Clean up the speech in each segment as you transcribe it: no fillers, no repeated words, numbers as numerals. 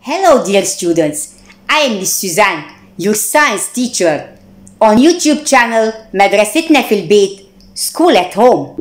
Hello dear students, I am Miss Suzanne, your science teacher on YouTube channel مدرستنا في البيت School at Home.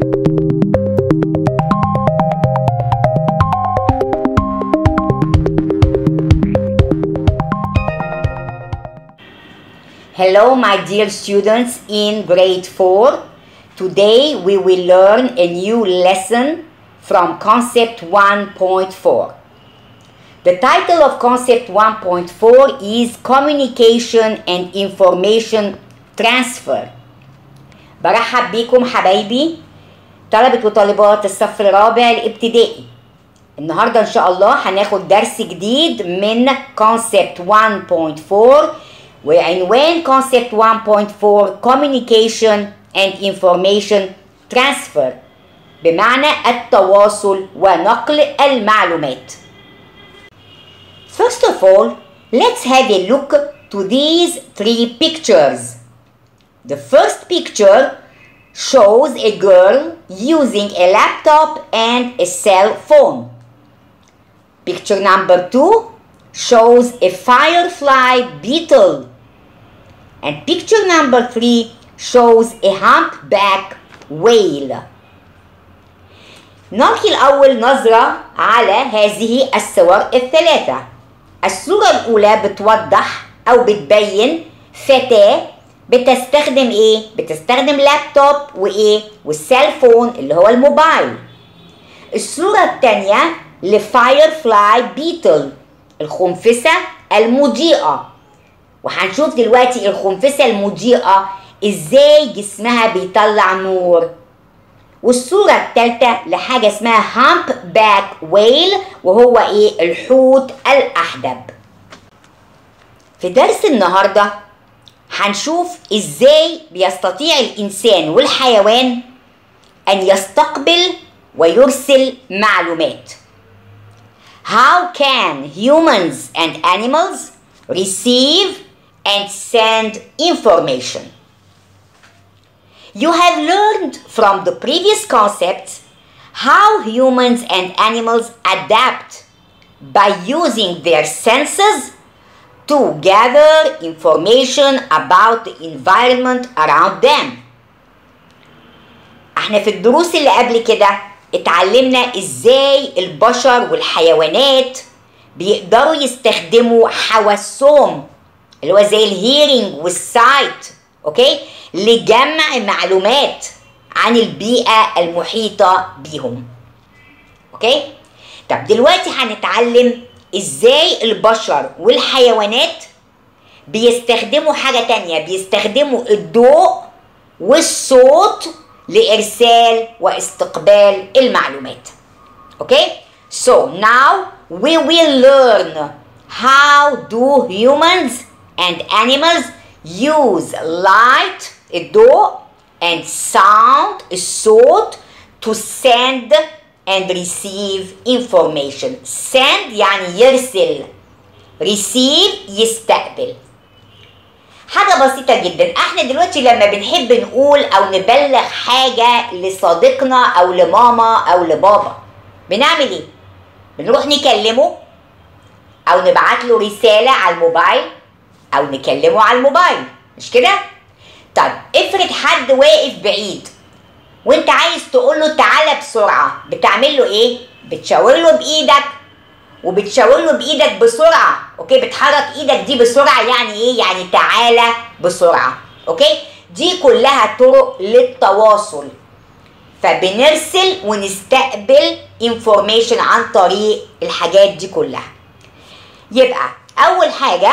Hello my dear students in grade 4. Today we will learn a new lesson from concept 1.4. The title of concept 1.4 is Communication and Information Transfer. برحب بيكم حبايبي طلبة وطالبات الصف الرابع الابتدائي. النهاردة إن شاء الله هناخد درس جديد من concept 1.4 وعنوان concept 1.4 Communication and Information Transfer بمعنى التواصل ونقل المعلومات. First of all, let's have a look to these three pictures. The first picture shows a girl using a laptop and a cell phone. Picture number 2 shows a firefly beetle. And picture number 3 shows a humpback whale. نلقي الأول نظرة على هذه الصور الثلاثة. الصورة الأولى بتوضح أو بتبين فتاة بتستخدم إيه؟ بتستخدم لابتوب وإيه؟ والسيل فون اللي هو الموبايل. الصورة الثانية لفاير فلاي بيتل الخنفسة المضيئة. وهنشوف دلوقتي الخنفسة المضيئة إزاي جسمها بيطلع نور. والصورة الثالثة لحاجة اسمها humpback whale وهو ايه؟ الحوت الأحدب. في درس النهاردة هنشوف ازاي بيستطيع الإنسان والحيوان أن يستقبل ويرسل معلومات. How can humans and animals receive and send information? You have learned from the previous concepts how humans and animals adapt by using their senses to gather information about the environment around them. احنا في الدروس اللي قبل كده اتعلمنا ازاي البشر والحيوانات بيقدروا يستخدموا حواسهم اللي هو زي الهيرنج والسايت، اوكي، لجمع معلومات عن البيئة المحيطة بيهم. اوكي؟ طب دلوقتي هنتعلم ازاي البشر والحيوانات بيستخدموا حاجة تانية، بيستخدموا الضوء والصوت لإرسال واستقبال المعلومات. اوكي؟ So now we will learn how do humans and animals use light الضوء and sound الصوت to send and receive information. Send يعني يرسل، receive يستقبل. حاجة بسيطة جدا. احنا دلوقتي لما بنحب نقول او نبلغ حاجة لصديقنا او لماما او لبابا بنعمل ايه؟ بنروح نكلمه او نبعت له رسالة على الموبايل او نكلمه على الموبايل، مش كده؟ طب افرض حد واقف بعيد وانت عايز تقول له تعالى بسرعه، بتعمل له ايه؟ بتشاور له بايدك وبتشاور له بايدك بسرعه، اوكي؟ بتحرك ايدك دي بسرعه، يعني ايه؟ يعني تعالى بسرعه، اوكي؟ دي كلها طرق للتواصل. فبنرسل ونستقبل انفورميشن عن طريق الحاجات دي كلها. يبقى اول حاجه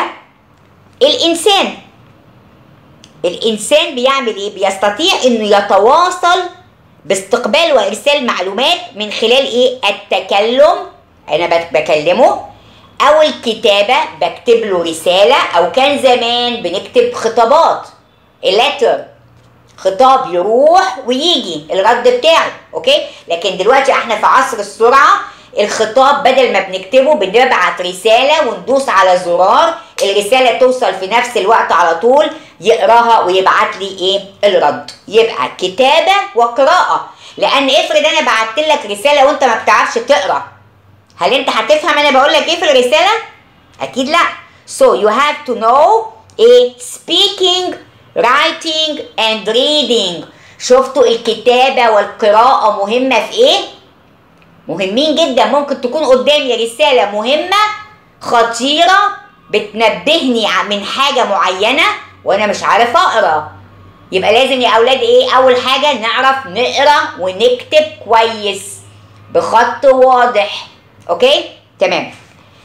الإنسان بيعمل إيه؟ بيستطيع إنه يتواصل باستقبال وإرسال معلومات من خلال إيه؟ التكلم، أنا بكلمه، أو الكتابة، بكتب له رسالة، أو كان زمان بنكتب خطابات، اللتر، خطاب يروح ويجي الرد بتاعه، أوكي؟ لكن دلوقتي إحنا في عصر السرعة، الخطاب بدل ما بنكتبه بنبعت رسالة وندوس على زرار، الرسالة توصل في نفس الوقت على طول، يقراها ويبعت لي ايه؟ الرد. يبقى كتابة وقراءة. لأن افرض أنا بعت لك رسالة وأنت ما بتعرفش تقرا، هل أنت هتفهم أنا بقول لك إيه في الرسالة؟ اكيد لا. so you have to know speaking, writing and reading. شفتوا الكتابة والقراءة مهمة في ايه؟ مهمين جدا. ممكن تكون قدامي رسالة مهمة خطيرة بتنبهني من حاجة معينة وانا مش عارف اقرا. يبقى لازم يا اولاد اول حاجة نعرف نقرا ونكتب كويس بخط واضح. اوكي تمام.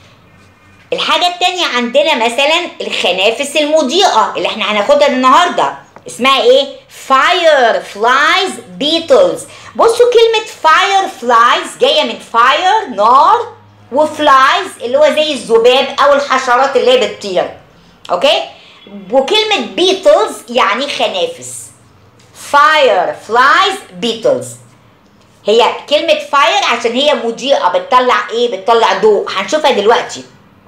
الحاجة التانية عندنا مثلا الخنافس المضيئة اللي احنا هناخدها النهاردة، اسمها fireflies beetles. بصوا كلمة fireflies جاية من fire نار، وفلايز اللي هو زي الذباب او الحشرات اللي هي بتطير. اوكي. وكلمة beetles يعني خنافس. fireflies beetles. هي كلمة fire عشان هي مضيئة، بتطلع بتطلع ضوء، هنشوفها دلوقتي.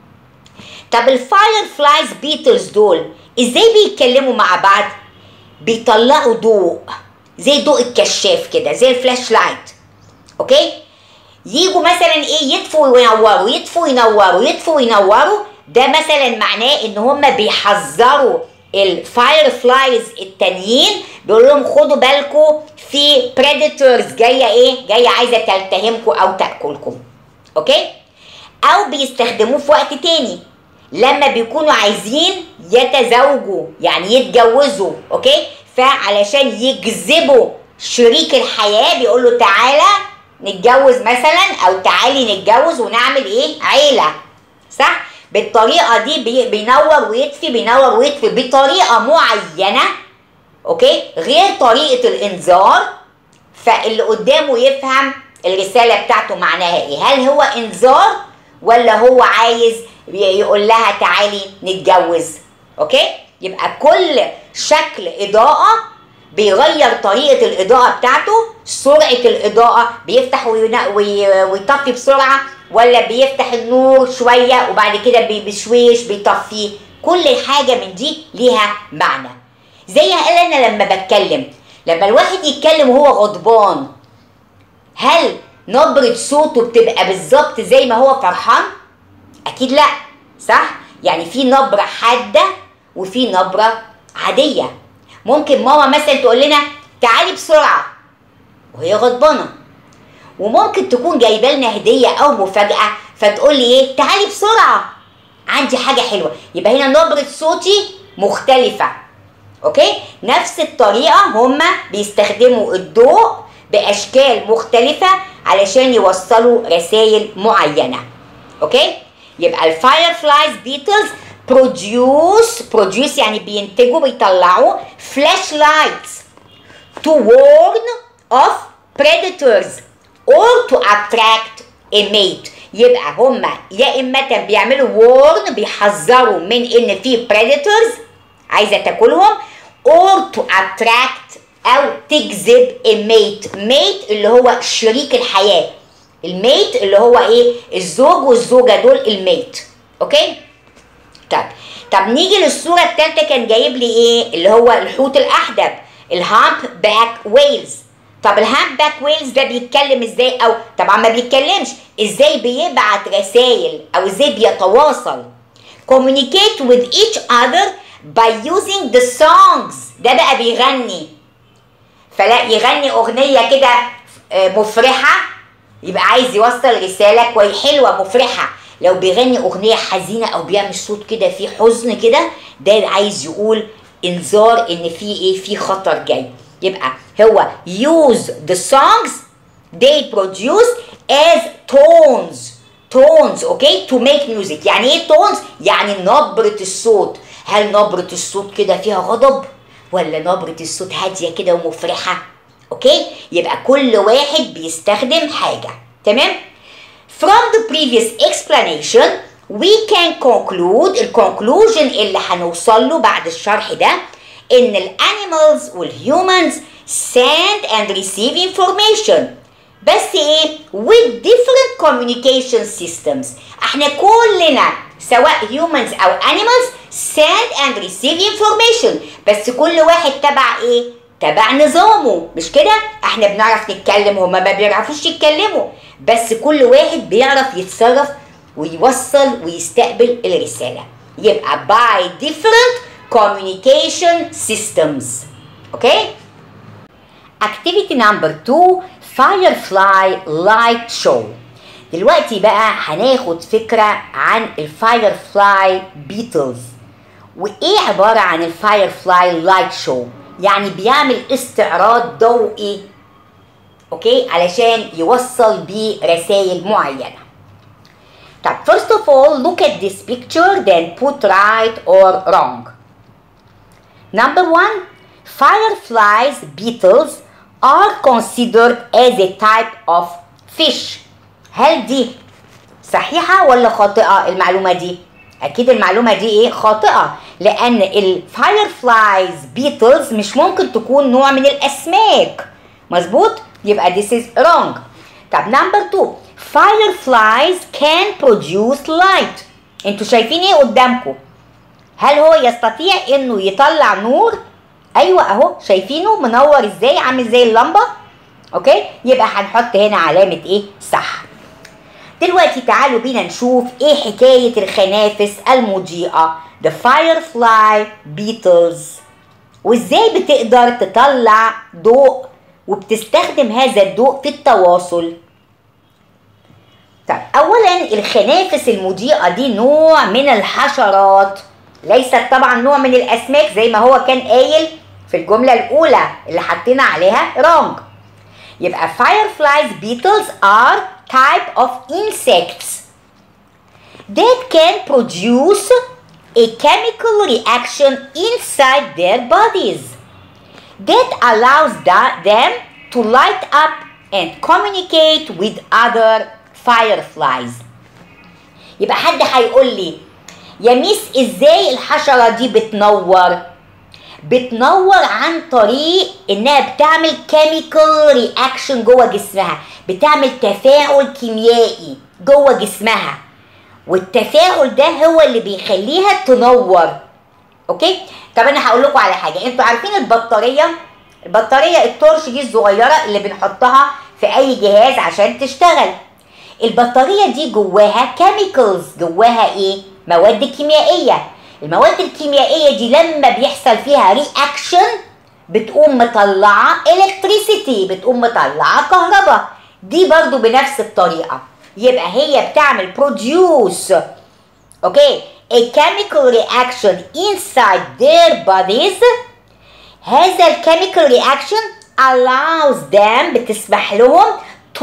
طب الفاير فلايز بيتلز دول ازاي بيتكلموا مع بعض؟ بيطلعوا ضوء زي ضوء الكشاف كده، زي الفلاش لايت. اوكي. يجوا مثلا يطفوا وينوروا، يطفوا وينوروا، يطفوا وينوروا. ده مثلا معناه ان هم بيحذروا الفاير فلايز التانيين، بيقول لهم خدوا بالكم في بريديتورز جايه جايه عايزه تلتهمكم او تاكلكم. اوكي. او بيستخدموه في وقت تاني لما بيكونوا عايزين يتزوجوا، يعني يتجوزوا. اوكي. فعلشان يجذبوا شريك الحياه بيقول له تعالى نتجوز مثلا، او تعالي نتجوز ونعمل عيله. صح؟ بالطريقه دي بينور ويطفي، بينور ويطفي بطريقه معينه. اوكي. غير طريقه الانذار، فاللي قدامه يفهم الرساله بتاعته معناها هل هو انذار ولا هو عايز يقول لها تعالي نتجوز. اوكي. يبقى كل شكل اضاءه بيغير طريقه الاضاءه بتاعته، سرعه الاضاءه، بيفتح ويطفي بسرعه ولا بيفتح النور شويه وبعد كده بشويش بيطفيه. كل حاجه من دي ليها معنى. زي انا لما بتكلم، لما الواحد يتكلم وهو غضبان، هل نبرة صوته بتبقى بالظبط زي ما هو فرحان؟ اكيد لا. صح؟ يعني في نبرة حادة وفي نبرة عادية. ممكن ماما مثلا تقول لنا تعالي بسرعة وهي غضبانة، وممكن تكون جايبه لنا هدية او مفاجأة فتقول لي تعالي بسرعة عندي حاجة حلوة. يبقى هنا نبرة صوتي مختلفة. اوكي. نفس الطريقة هما بيستخدموا الضوء باشكال مختلفة علشان يوصلوا رسائل معينة. اوكي. يبقى الفاير فلايز بيتلز produce يعني بينتجوا بيطلعوا فلاش لايتس to warn of predators or to attract a mate. يبقى هما يا اما بيعملوا warn بيحذروا من ان في predators عايزه تاكلهم، or to attract او تجذب a mate. mate اللي هو شريك الحياه. الميت اللي هو الزوج والزوجه دول الميت. اوكي. طب نيجي للصوره الثالثه. كان جايب لي اللي هو الحوت الاحدب، الهامب باك ويلز. طب الهامب باك ويلز ده بيتكلم ازاي؟ او طبعا ما بيتكلمش، ازاي بيبعت رسائل او ازاي بيتواصل؟ communicate with each other by using the songs. ده بقى بيغني، فلا يغني اغنيه كده مفرحه يبقى عايز يوصل رساله كويس حلوه مفرحه. لو بيغني اغنيه حزينه او بيعمل صوت كده فيه حزن كده، ده عايز يقول انذار ان في خطر جاي. يبقى هو use the songs they produce as tones. اوكي. to make music. يعني ايه tones؟ يعني نبرة الصوت. هل نبرة الصوت كده فيها غضب ولا نبرة الصوت هادية كده ومفرحة؟ اوكي. يبقى كل واحد بيستخدم حاجة. تمام. From the previous explanation we can conclude الconclusion اللي هنوصل له بعد الشرح ده ان الانيمالز والهيومنز send and receive information، بس with different communication systems. احنا كلنا سواء humans او animals send and receive information، بس كل واحد تبع تبع نظامه. مش كده؟ احنا بنعرف نتكلم، هما ما بيعرفوش يتكلموا، بس كل واحد بيعرف يتصرف ويوصل ويستقبل الرسالة. يبقى by different communication systems. Okay? Activity number 2 Firefly Light Show. دلوقتي بقى هناخد فكرة عن الفايرفلاي بيتلز. وإيه عبارة عن الفايرفلاي لايت شو؟ يعني بيعمل استعراض ضوئي، أوكي، علشان يوصل بيه رسائل معينة. طب first of all look at this picture then put right or wrong. Number 1 Fireflies beetles are considered as a type of fish. هل دي صحيحة ولا خاطئة المعلومة دي؟ أكيد المعلومة دي إيه؟ خاطئة، لأن الفايرفلايز بيتلز مش ممكن تكون نوع من الأسماك. مظبوط؟ يبقى this is wrong. طب نمبر 2 Fireflies can produce light. انتوا شايفين ايه قدامكم؟ هل هو يستطيع انه يطلع نور؟ ايوه اهو، شايفينه منور ازاي؟ عامل زي اللمبه. اوكي، يبقى هنحط هنا علامه ايه؟ صح. دلوقتي تعالوا بينا نشوف ايه حكايه الخنافس المضيئه the firefly beetles وازاي بتقدر تطلع ضوء وبتستخدم هذا الضوء في التواصل. طب اولا الخنافس المضيئه دي نوع من الحشرات، ليست طبعا نوع من الاسماك زي ما هو كان قايل في الجمله الاولى اللي حطينا عليها wrong. يبقى fireflies beetles are type of insects that can produce a chemical reaction inside their bodies that allows them to light up and communicate with other fireflies. يبقى حد هيقول لي يا ميس ازاي الحشرة دي بتنور؟ بتنور عن طريق انها بتعمل chemical reaction جوه جسمها، بتعمل تفاعل كيميائي جوه جسمها، والتفاعل ده هو اللي بيخليها تنور. اوكي؟ طب انا هقول لكم على حاجه، انتوا عارفين البطاريه التورش دي الصغيره اللي بنحطها في اي جهاز عشان تشتغل. البطاريه دي جواها chemicals، جواها ايه؟ مواد كيميائيه. المواد الكيميائيه دي لما بيحصل فيها رياكشن بتقوم مطلعه الكتريسيتي، بتقوم مطلعه كهرباء. دي برضو بنفس الطريقه، يبقى هي بتعمل produce اوكي a chemical reaction inside their bodies. هذا الchemical reaction allows them، بتسمح لهم to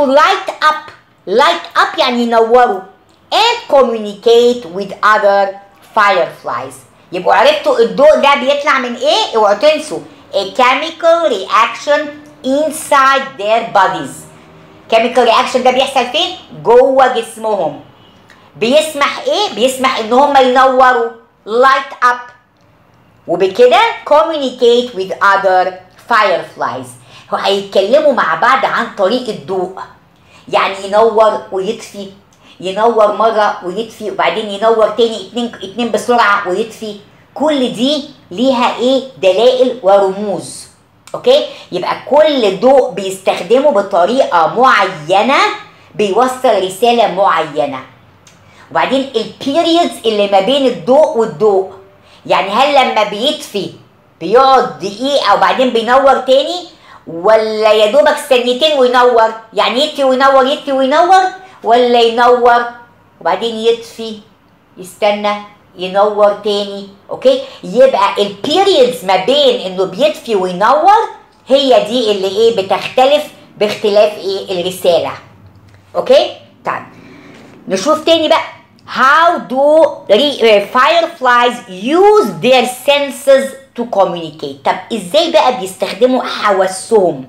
light up يعني ينوروا and communicate with other fireflies. يبقوا عرفتوا الضوء ده بيطلع من ايه؟ اوعوا تنسوا a chemical reaction inside their bodies. chemical reaction ده بيحصل فين؟ جوه جسمهم. بيسمح ايه؟ بيسمح ان هم ينوروا light up وبكده communicate with other fireflies. هيتكلموا مع بعض عن طريق الضوء، يعني ينور ويطفي، ينور مرة ويطفي وبعدين ينور تاني اتنين بسرعة ويطفي. كل دي ليها ايه؟ دلائل ورموز. اوكي؟ يبقى كل ضوء بيستخدمه بطريقة معينة بيوصل رسالة معينة. وبعدين البيريودز اللي ما بين الضوء والضوء، يعني هل لما بيطفي بيقعد دقيقة وبعدين بينور تاني، ولا يا دوبك ثانيتين وينور؟ يعني يطفي وينور يطفي وينور، ولا ينور وبعدين يطفي يستنى ينور تاني. اوكي؟ يبقى البيريودز ما بين انه بيطفي وينور هي دي اللي ايه؟ بتختلف باختلاف ايه؟ الرسالة. اوكي؟ طيب نشوف تاني بقى how do fireflies use their senses to communicate. طب ازاي بقى بيستخدموا حواسهم؟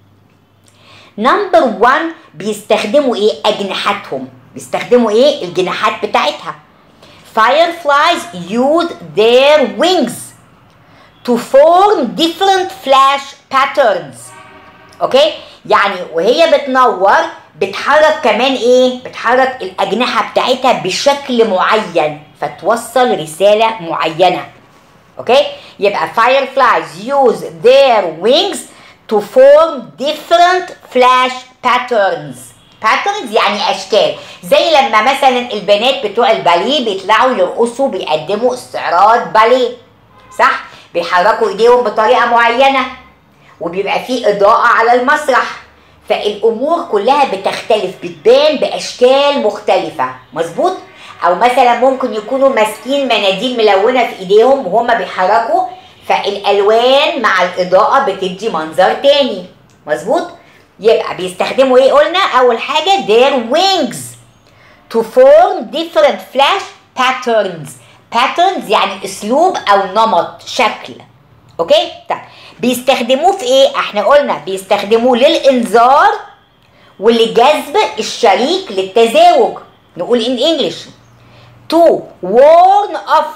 نمبر 1 بيستخدموا ايه؟ اجنحتهم. بيستخدموا ايه؟ الجناحات بتاعتها. Fireflies use their wings to form different flash patterns. اوكي؟ يعني وهي بتنور بتحرك كمان ايه؟ بتحرك الاجنحه بتاعتها بشكل معين فتوصل رساله معينه. اوكي؟ يبقى fireflies use their wings to form different flash patterns. patterns يعني اشكال، زي لما مثلا البنات بتوع الباليه بيطلعوا يرقصوا بيقدموا استعراض باليه، صح؟ بيحركوا ايديهم بطريقه معينه وبيبقى فيه اضاءه على المسرح، فالامور كلها بتختلف، بتبان باشكال مختلفه، مظبوط؟ او مثلا ممكن يكونوا ماسكين مناديل ملونه في ايديهم وهم بيحركوا، فالالوان مع الاضاءه بتدي منظر تاني، مظبوط؟ يبقى بيستخدموا ايه قلنا؟ اول حاجه their wings to form different flash patterns. patterns يعني اسلوب او نمط شكل، اوكي؟ طيب بيستخدموه في ايه؟ احنا قلنا بيستخدموه للانذار ولجذب الشريك للتزاوج. نقول in English to warn off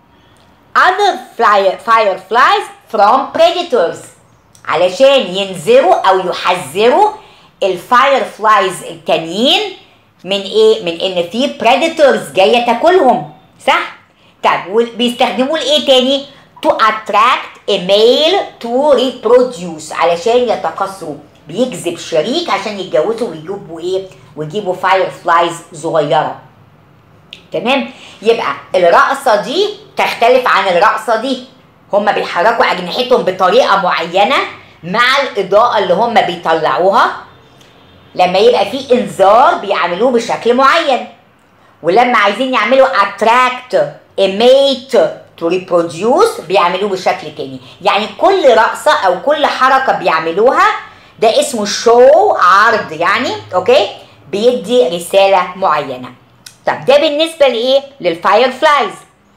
other fireflies from predators، علشان ينذروا او يحذروا الفايرفلايز التانيين من ايه؟ من ان في predators جايه تاكلهم، صح؟ طيب بيستخدموه لايه تاني؟ to attract a male to reproduce، علشان يتكاثروا، بيجذب شريك عشان يتجوزوا ويجيبوا ايه؟ ويجيبوا فايرفلايز صغيره. تمام؟ يبقى الرقصه دي تختلف عن الرقصه دي، هم بيحركوا اجنحتهم بطريقه معينه مع الاضاءه اللي هم بيطلعوها، لما يبقى في انذار بيعملوه بشكل معين، ولما عايزين يعملوا attract a mate to reproduce بيعملوه بشكل تاني. يعني كل رقصه او كل حركه بيعملوها ده اسمه شو، عرض يعني، اوكي؟ بيدي رساله معينه. طب ده بالنسبه لايه؟ للفاير فلايز،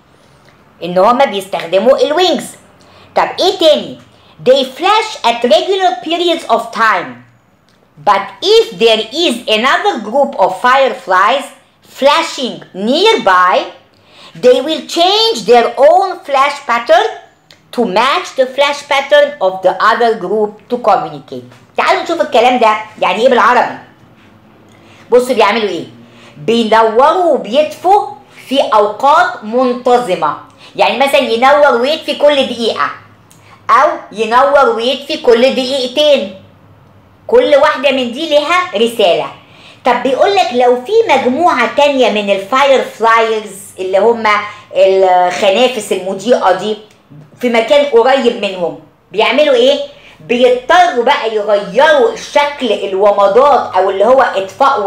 ان هما بيستخدموا الوينجز. طب ايه تاني؟ they flash at regular periods of time, but if there is another group of fireflies flashing nearby they will change their own flash pattern to match the flash pattern of the other group to communicate. تعالوا نشوف الكلام ده يعني ايه بالعربي. بصوا بيعملوا ايه؟ بينوروا وبيطفوا في اوقات منتظمه، يعني مثلا ينور ويطفي كل دقيقه، او ينور ويطفي كل دقيقتين، كل واحده من دي لها رساله. طب بيقول لك لو في مجموعه تانية من الفاير فلايرز اللي هم الخنافس المضيئه دي في مكان قريب منهم، بيعملوا ايه؟ بيضطروا بقى يغيروا الشكل الومضات او اللي هو اطفاء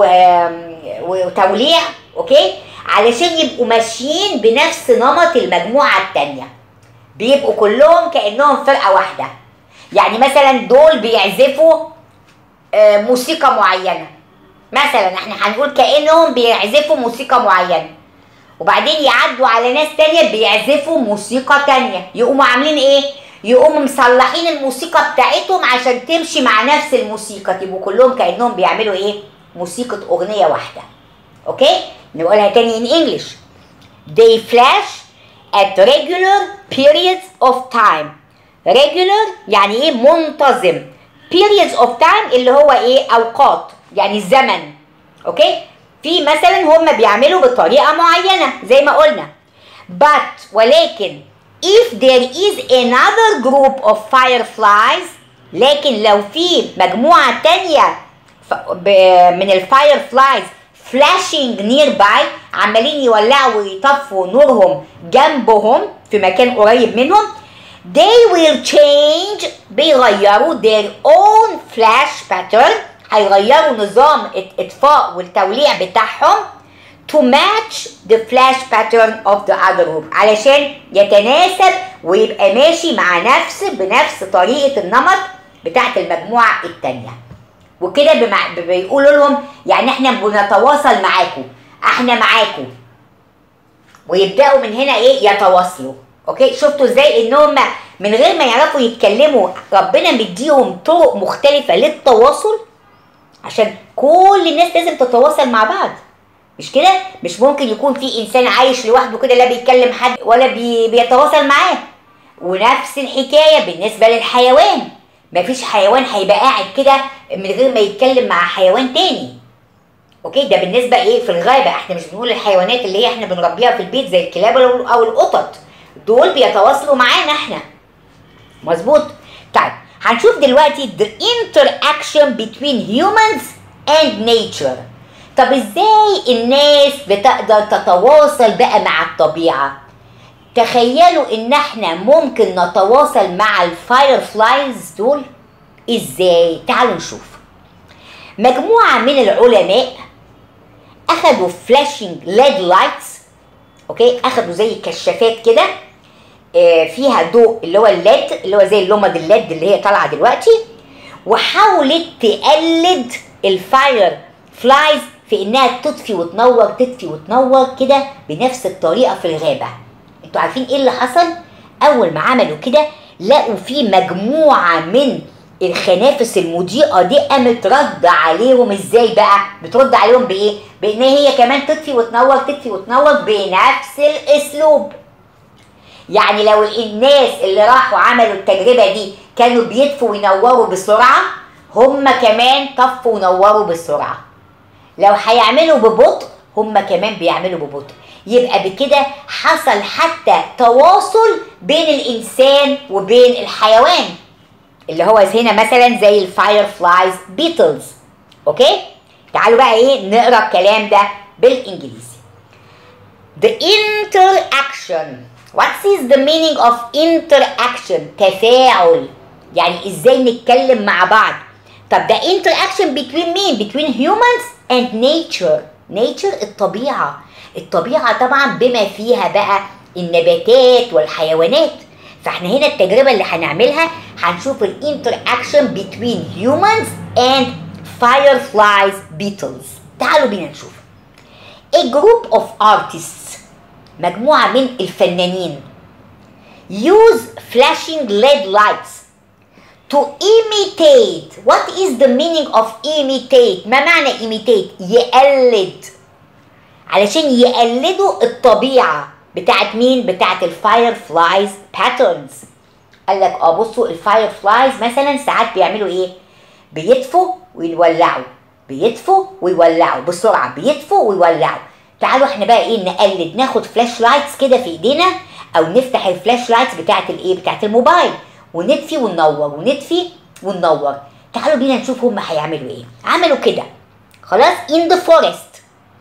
وتوليع، اوكي؟ علشان يبقوا ماشيين بنفس نمط المجموعه التانيه، بيبقوا كلهم كانهم فرقه واحده. يعني مثلا دول بيعزفوا موسيقى معينه، مثلا احنا هنقول كانهم بيعزفوا موسيقى معينه، وبعدين يعدوا على ناس تانيه بيعزفوا موسيقى تانيه، يقوموا عاملين ايه؟ يقوموا مصلحين الموسيقى بتاعتهم عشان تمشي مع نفس الموسيقى، يبقوا كلهم كانهم بيعملوا ايه؟ موسيقى اغنيه واحده. اوكي؟ نقولها تاني in English. They flash at regular periods of time. regular يعني ايه؟ منتظم. periods of time اللي هو ايه؟ اوقات، يعني الزمن. اوكي؟ في مثلا هم بيعملوا بطريقه معينه زي ما قلنا. but ولكن if there is another group of fireflies، لكن لو في مجموعه تانيه من الفايرفلايز flashing nearby، عمالين يولعوا ويطفوا نورهم جنبهم في مكان قريب منهم، they will change، بيغيروا their own flash pattern، هيغيروا نظام الاطفاء والتوليع بتاعهم to match the flash pattern of the other group، علشان يتناسب ويبقى ماشي مع بنفس طريقة النمط بتاعت المجموعة التانية. وكده بيقولوا لهم يعني احنا بنتواصل معاكم، احنا معاكم، ويبداوا من هنا ايه؟ يتواصلوا. اوكي؟ شفتوا ازاي انهم من غير ما يعرفوا يتكلموا ربنا مديهم طرق مختلفه للتواصل، عشان كل الناس لازم تتواصل مع بعض، مش كده؟ مش ممكن يكون في انسان عايش لوحده كده لا بيتكلم حد ولا بيتواصل معاه. ونفس الحكايه بالنسبه للحيوان، مفيش حيوان هيبقى قاعد كده من غير ما يتكلم مع حيوان تاني. اوكي؟ ده بالنسبه ايه؟ في الغابه، احنا مش بنقول الحيوانات اللي هي احنا بنربيها في البيت زي الكلاب او القطط، دول بيتواصلوا معانا احنا، مظبوط؟ طيب هنشوف دلوقتي the interaction between humans and nature. طب ازاي الناس بتقدر تتواصل بقى مع الطبيعة؟ تخيلوا ان احنا ممكن نتواصل مع الفاير فلايز دول ازاي؟ تعالوا نشوف. مجموعة من العلماء اخدوا فلاشينج ليد لايتس، اوكي، اخدوا زي كشافات كده فيها ضوء اللي هو الليد، اللي هو زي اللمض الليد اللي هي طالعه دلوقتي، وحاولت تقلد الفاير فلايز في انها تطفي وتنور تطفي وتنور كده بنفس الطريقه في الغابه. انتوا عارفين ايه اللي حصل؟ اول ما عملوا كده لقوا في مجموعه من الخنافس المضيئه دي قامت رد عليهم. ازاي بقى؟ بترد عليهم بايه؟ بان هي كمان تطفي وتنور تطفي وتنور بنفس الاسلوب. يعني لو الناس اللي راحوا عملوا التجربه دي كانوا بيطفوا وينوروا بسرعه، هم كمان طفوا ونوروا بسرعه. لو هيعملوا ببطء، هم كمان بيعملوا ببطء. يبقى بكده حصل حتى تواصل بين الانسان وبين الحيوان، اللي هو هنا مثلا زي الفاير فلايز بيتلز. اوكي، تعالوا بقى ايه نقرا الكلام ده بالانجليزي. The interaction. What is the meaning of interaction؟ تفاعل، يعني ازاي نتكلم مع بعض. طب ده interaction between مين؟ between humans and nature. nature الطبيعة. الطبيعة طبعا بما فيها بقى النباتات والحيوانات. فاحنا هنا التجربة اللي هنعملها هنشوف الانتراكشن between humans and fireflies beetles. تعالوا بينا نشوف. A group of artists، مجموعة من الفنانين، use flashing LED lights to imitate. What is the meaning of imitate؟ ما معنى imitate؟ يقلد، علشان يقلدوا الطبيعة بتاعت مين؟ بتاعت الفاير فلايز باترنز. قال لك بصوا الفاير فلايز مثلا ساعات بيعملوا ايه؟ بيطفوا ويولعوا، بيطفوا ويولعوا بسرعة، بيطفوا ويولعوا. تعالوا احنا بقى ايه نقلد، ناخد فلاش لايتس كده في ايدينا، او نفتح الفلاش لايتس بتاعت الايه؟ بتاعت الموبايل، ونطفي وننور ونطفي وننور. تعالوا بينا نشوف هم هيعملوا ايه. عملوا كده خلاص. in the forest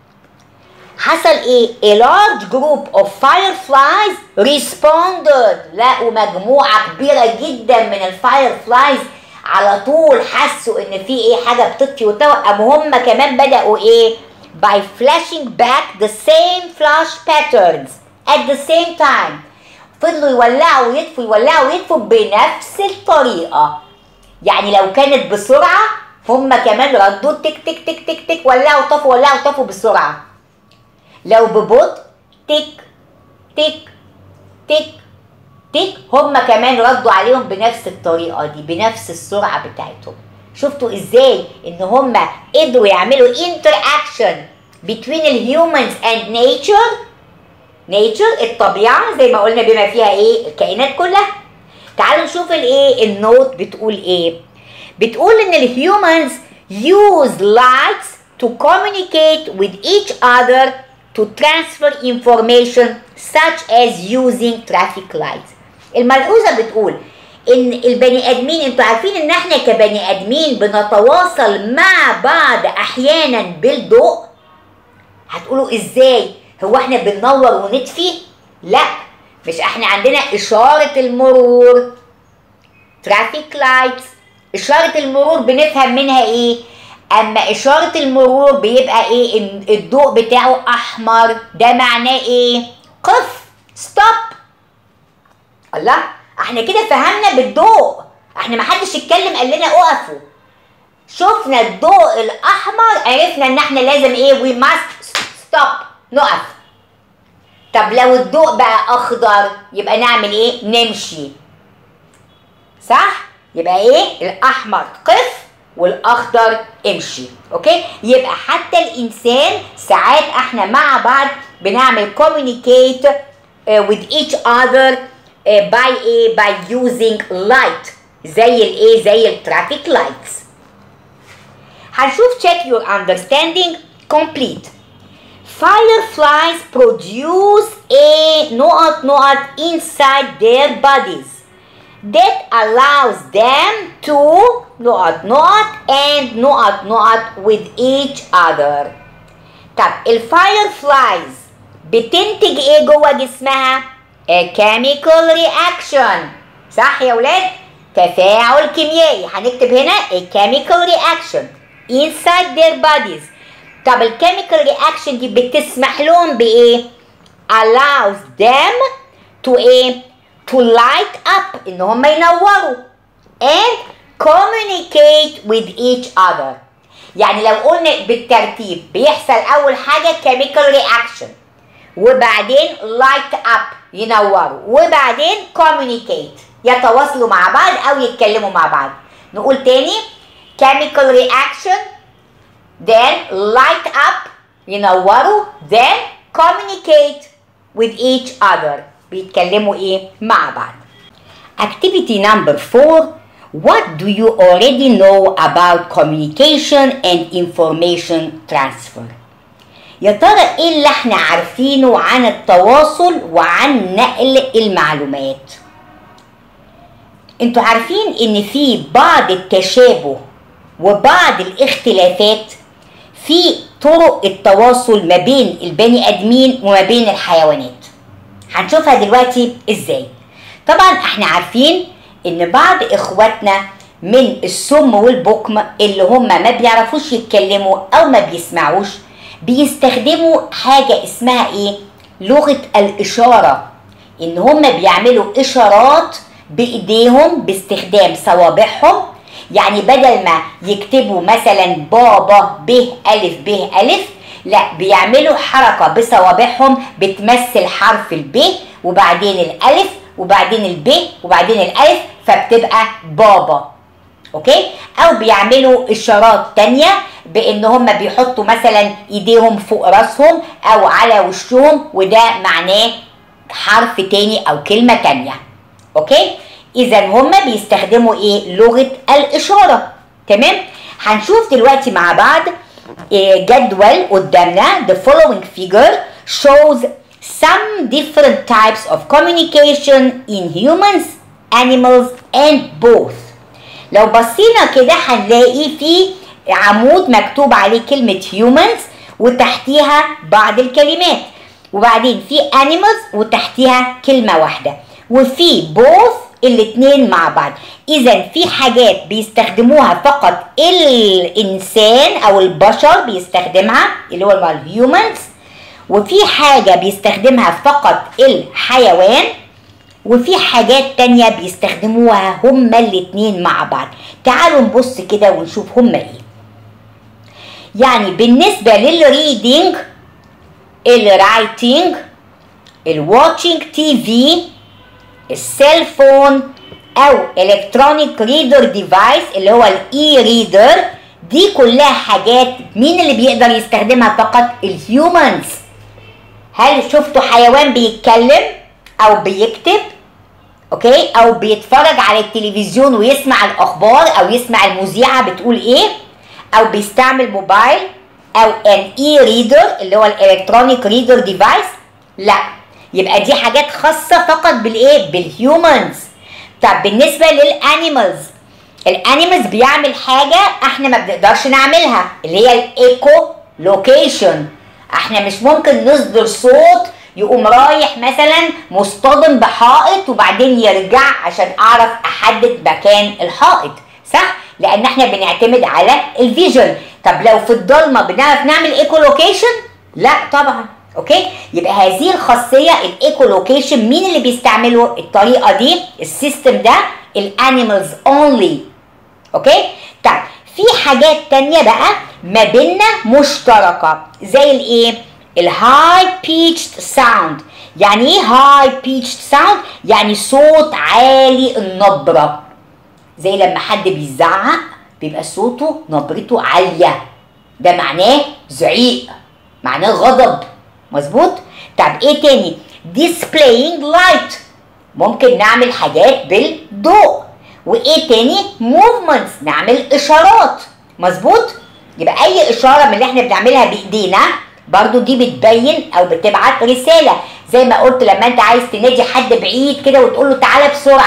حصل ايه؟ a large group of fireflies responded. لقوا مجموعة كبيرة جدا من الفايرفلايز على طول حسوا ان في ايه؟ حاجة بتطفي وتنور. قاموا هم كمان بدأوا ايه؟ by flashing back the same flash patterns at the same time. فضلوا يولعوا ويطفوا يولعوا ويطفوا بنفس الطريقة. يعني لو كانت بسرعة هم كمان ردوا تك تك تك تك تك، ولعوا طفوا ولعوا طفوا بسرعة. لو ببطء تك تك تك تك، هم كمان ردوا عليهم بنفس الطريقة دي بنفس السرعة بتاعتهم. شفتوا ازاي ان هم قدروا يعملوا interaction between humans and nature؟ nature الطبيعة زي ما قلنا بما فيها ايه؟ الكائنات كلها. تعالوا نشوف الايه النوت بتقول ايه. بتقول ان الهيومنز use lights to communicate with each other to transfer information such as using traffic lights. الملحوظة بتقول ان البني ادمين، انتوا عارفين ان احنا كبني ادمين بنتواصل مع بعض احيانا بالضوء. هتقولوا ازاي؟ هو احنا بننور ونطفي؟ لا، مش احنا عندنا اشارة المرور traffic lights. اشارة المرور بنفهم منها ايه؟ اما اشارة المرور بيبقى ايه؟ الضوء بتاعه احمر، ده معناه ايه؟ قف، stop. الله، احنا كده فهمنا بالضوء، احنا ما حدش اتكلم قال لنا اقفوا. شفنا الضوء الاحمر عرفنا ان احنا لازم ايه؟ we must stop، نقف. طب لو الضوء بقى اخضر يبقى نعمل ايه؟ نمشي، صح؟ يبقى ايه؟ الاحمر قف والاخضر امشي. اوكي، يبقى حتى الانسان ساعات احنا مع بعض بنعمل communicate with each other by ايه؟ by using light، زي الايه؟ زي الترافيك لايتس. هنشوف check your understanding complete. Fireflies produce a نقط inside their bodies. that allows them to and with each other. طب الفايرفلايز بتنتج ايه جوه جسمها؟ a chemical reaction. صح يا ولاد؟ تفاعل كيميائي. هنكتب هنا a chemical reaction inside their bodies. طب الكيميكال رياكشن دي بتسمح لهم بايه؟ allows them to ايه؟ to light up، ان هم ينوروا and communicate with each other. يعني لو قلنا بالترتيب بيحصل اول حاجه chemical reaction، وبعدين light up ينوروا، وبعدين communicate يتواصلوا مع بعض او يتكلموا مع بعض. نقول تاني chemical reaction then light up ينوروا then communicate with each other بيتكلموا ايه مع بعض. Activity number 4. What do you already know about communication and information transfer? يا ترى ايه اللي احنا عارفينه عن التواصل وعن نقل المعلومات؟ انتوا عارفين ان في بعض التشابه وبعض الاختلافات في طرق التواصل ما بين البني ادمين وما بين الحيوانات. هنشوفها دلوقتي ازاي. طبعا احنا عارفين ان بعض اخواتنا من السم والبكم اللي هم ما بيعرفوش يتكلموا او ما بيسمعوش بيستخدموا حاجة اسمها ايه؟ لغة الاشارة. ان هم بيعملوا اشارات بايديهم باستخدام صوابعهم. يعني بدل ما يكتبوا مثلا بابا ب ألف ب ألف، لا بيعملوا حركة بصوابعهم بتمثل حرف الب وبعدين الألف وبعدين الب وبعدين الألف، فبتبقى بابا. اوكي؟ او بيعملوا اشارات تانية بان هم بيحطوا مثلا ايديهم فوق راسهم او على وشهم، وده معناه حرف تاني او كلمة تانية. اوكي؟ اذا هم بيستخدموا ايه؟ لغة الاشارة. تمام؟ هنشوف دلوقتي مع بعض جدول قدامنا. The following figure shows some different types of communication in humans, animals and both. لو بصينا كده هنلاقي في عمود مكتوب عليه كلمة humans وتحتيها بعض الكلمات، وبعدين في animals وتحتيها كلمة واحدة، وفي both الاتنين مع بعض. اذا في حاجات بيستخدموها فقط الانسان او البشر بيستخدمها اللي هو الهيومنز، وفي حاجة بيستخدمها فقط الحيوان، وفي حاجات تانية بيستخدموها هما الاتنين مع بعض. تعالوا نبص كده ونشوف هما ايه. يعني بالنسبة للريدينج، الرايتينج، الواتشينج تي في، السيل فون او الكترونيك ريدر ديفايس اللي هو الاي ريدر، دي كلها حاجات مين اللي بيقدر يستخدمها فقط؟ الهيومنز. هل شفتوا حيوان بيتكلم او بيكتب؟ اوكي؟ او بيتفرج على التلفزيون ويسمع الاخبار او يسمع المذيعه بتقول ايه؟ او بيستعمل موبايل او ان اي ريدر اللي هو الالكترونيك ريدر ديفايس؟ لا، يبقى دي حاجات خاصه فقط بالايه؟ بالهيومنز. طب بالنسبه للانيمالز، الانيمالز بيعمل حاجه احنا ما بنقدرش نعملها اللي هي الايكو لوكيشن. احنا مش ممكن نصدر صوت يقوم رايح مثلا مصطدم بحائط وبعدين يرجع عشان اعرف احدد مكان الحائط، صح؟ لان احنا بنعتمد على الفيجن. طب لو في الضلمه بنعرف نعمل ايكو لوكيشن؟ لا طبعا. اوكي؟ يبقى هذه الخاصيه الايكو لوكيشن مين اللي بيستعمله الطريقه دي؟ السيستم ده الانيمالز اونلي. اوكي؟ طب في حاجات تانية بقى ما بيننا مشتركه زي الايه؟ الهاي بيتشد ساوند. يعني ايه هاي بيتشد ساوند؟ يعني صوت عالي النبره. زي لما حد بيزعق بيبقى صوته نبرته عاليه، ده معناه زعيق، معناه غضب. مظبوط؟ طب ايه تاني؟ displaying light، ممكن نعمل حاجات بالضوء. وايه تاني؟ movements، نعمل اشارات. مظبوط؟ يبقى اي اشاره من اللي احنا بنعملها بايدينا برضو دي بتبين او بتبعت رساله. زي ما قلت لما انت عايز تنادي حد بعيد كده وتقول له تعالى بسرعه،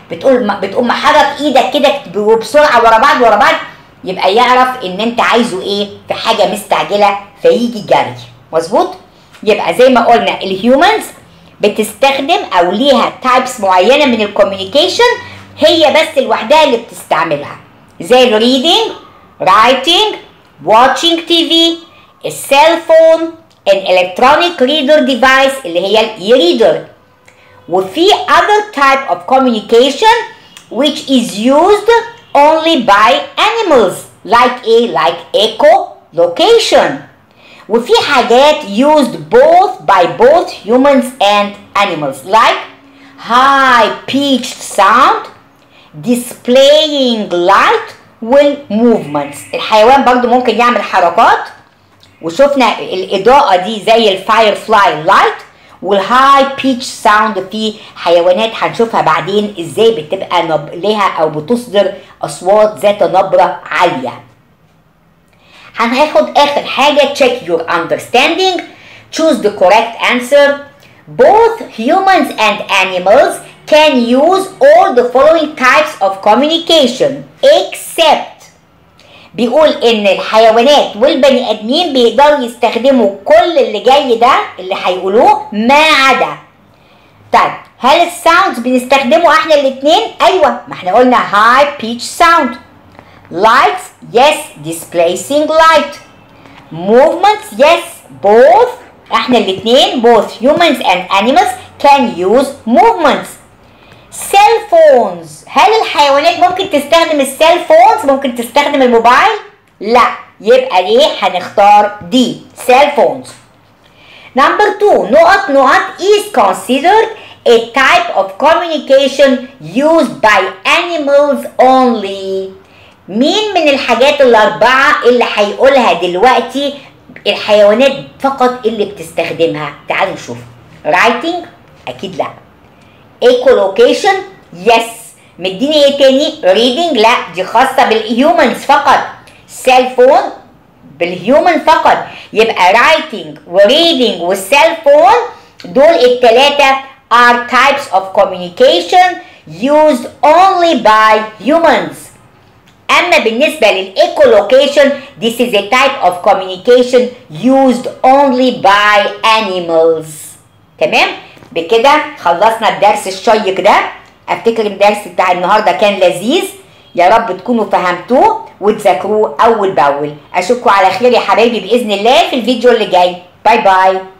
بتقوم محرك ايدك كده بسرعه ورا بعض، يبقى يعرف ان انت عايزه ايه في حاجه مستعجله فيجي جري. مظبوط؟ يبقى زي ما قلنا الهيومنز بتستخدم او ليها تايبس معينه من الكوميونيكيشن هي بس لوحدها اللي بتستعملها، زي الريدنج، رايتنج، واتشنج تي في، السيل فون، الالكترونيك ريدر ديفايس اللي هي الاي ريدر. وفي other type of communication which is used only by animals like like echolocation. وفي حاجات used by both humans and animals like high pitched sound, displaying light والmovements. الحيوان برضو ممكن يعمل حركات، وشفنا الإضاءة دي زي الفاير فلاي لايت، والهاي بيتش ساوند في حيوانات هنشوفها بعدين ازاي بتبقى لها او بتصدر اصوات ذات نبرة عالية. هناخد اخر حاجة check your understanding, choose the correct answer. Both humans and animals can use all the following types of communication except. بيقول ان الحيوانات والبني ادمين بيقدروا يستخدموا كل اللي جاي ده اللي هيقولوه ما عدا. طيب هل الساوندز بنستخدمه احنا الاثنين؟ ايوه، ما احنا قلنا high pitch sound. Lights, yes, displacing light. Movements, yes, both. احنا الاثنين both humans and animals can use movements. سيل فونز، هل الحيوانات ممكن تستخدم السيل فونز؟ ممكن تستخدم الموبايل؟ لا، يبقى ليه هنختار دي سيل فونز. نمبر 2 is considered a type of communication used by animals only. مين من الحاجات الأربعة اللي هيقولها دلوقتي الحيوانات فقط اللي بتستخدمها؟ تعالوا نشوف. writing أكيد لا. echolocation يس. مديني ايه تاني؟ reading لا، دي خاصة بالهيومنز فقط. سيل فون بالهيومن فقط. يبقى writing وreading والسيل فون دول التلاتة are types of communication used only by humans. أما بالنسبة للecholocation this is a type of communication used only by animals. تمام؟ بكده خلصنا الدرس الشيق ده. افتكر الدرس بتاع النهارده كان لذيذ، يا رب تكونوا فهمتوه وتذاكروه اول باول. اشوفكم على خير يا حبايبي باذن الله في الفيديو اللي جاي. باي باي.